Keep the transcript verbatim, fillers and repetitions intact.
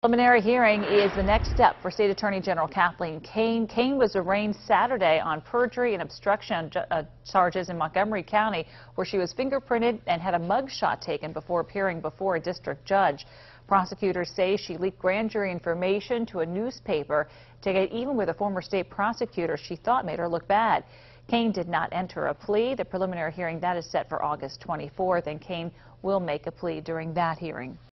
Preliminary hearing is the next step for State Attorney General Kathleen Kane. Kane was arraigned Saturday on perjury and obstruction uh, charges in Montgomery County, where she was fingerprinted and had a mug shot taken before appearing before a district judge. Prosecutors say she leaked grand jury information to a newspaper to get even with a former state prosecutor she thought made her look bad. Kane did not enter a plea. The preliminary hearing that is set for August twenty-fourth, and Kane will make a plea during that hearing.